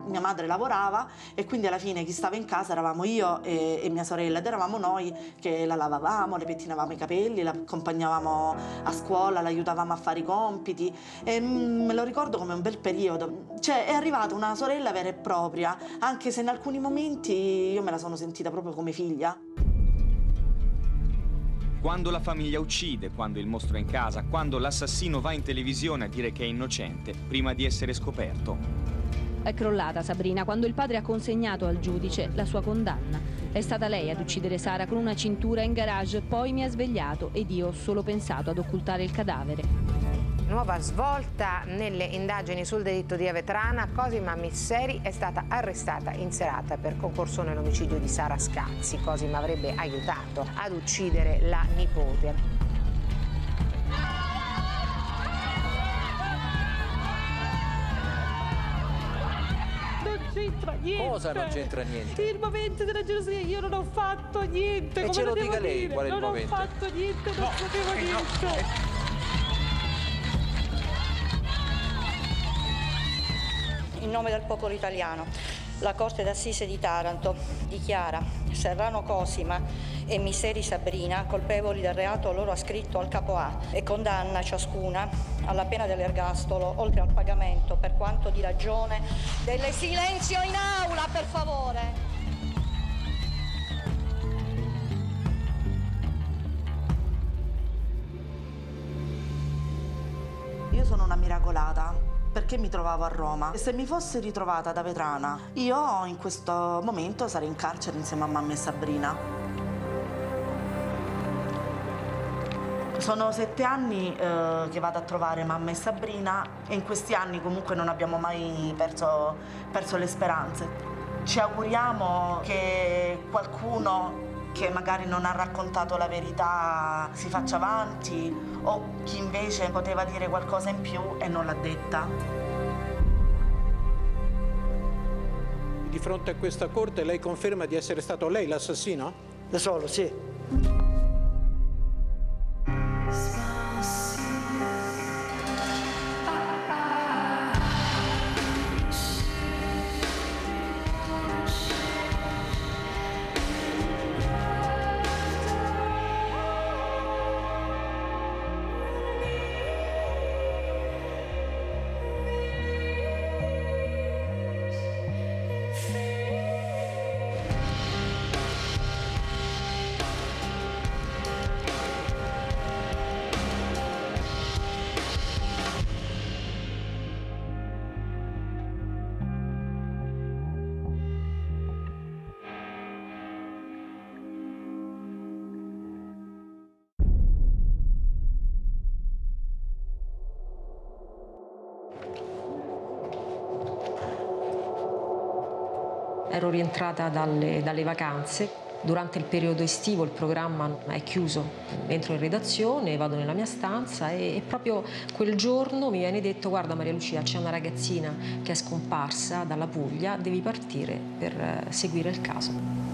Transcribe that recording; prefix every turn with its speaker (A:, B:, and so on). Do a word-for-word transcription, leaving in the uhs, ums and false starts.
A: mia madre lavorava e quindi alla fine chi stava in casa eravamo io e, e mia sorella, ed eravamo noi che la lavavamo, le pettinavamo i capelli, la accompagnavamo a scuola, l'aiutavamo a fare i compiti e mm, me lo ricordo come un bel periodo. Cioè è arrivata una sorella vera e propria, anche se in alcuni momenti io me la sono sentita proprio come figlia.
B: Quando la famiglia uccide, quando il mostro è in casa, quando l'assassino va in televisione a dire che è innocente, prima di essere scoperto.
C: È crollata Sabrina quando il padre ha consegnato al giudice la sua condanna. È stata lei ad uccidere Sara con una cintura in garage, poi mi ha svegliato ed io ho solo pensato ad occultare il cadavere.
D: Nuova svolta nelle indagini sul delitto di Avetrana. Cosima Misseri è stata arrestata in serata per concorso nell'omicidio di Sara Scazzi. Cosima avrebbe aiutato ad uccidere la nipote.
E: Non c'entra niente.
F: Cosa non c'entra niente?
E: Il movente della gelosia, io non ho fatto niente.
F: E
E: come
F: ce lo
E: devo
F: dica lei
E: dire?
F: qual è il
E: non
F: movente.
E: Non ho fatto niente, non
F: no,
E: sapevo
F: eh,
E: niente.
F: No, eh.
G: In nome del popolo italiano, la Corte d'Assise di Taranto dichiara Serrano Cosima e Misseri Sabrina colpevoli del reato loro ascritto al capo A e condanna ciascuna alla pena dell'ergastolo, oltre al pagamento per quanto di ragione del silenzio in aula, per favore.
A: Io sono una miracolata perché mi trovavo a Roma e se mi fossi ritrovata ad Avetrana io in questo momento sarei in carcere insieme a mamma e Sabrina. Sono sette anni eh, che vado a trovare mamma e Sabrina e in questi anni comunque non abbiamo mai perso, perso le speranze. Ci auguriamo che qualcuno che magari non ha raccontato la verità si faccia avanti o chi invece poteva dire qualcosa in più e non l'ha detta.
H: Di fronte a questa corte lei conferma di essere stato lei l'assassino?
I: Da solo, sì.
J: Ero rientrata dalle, dalle vacanze. Durante il periodo estivo il programma è chiuso. Entro in redazione, vado nella mia stanza e, e proprio quel giorno mi viene detto: guarda Maria Lucia, c'è una ragazzina che è scomparsa dalla Puglia, devi partire per seguire il caso.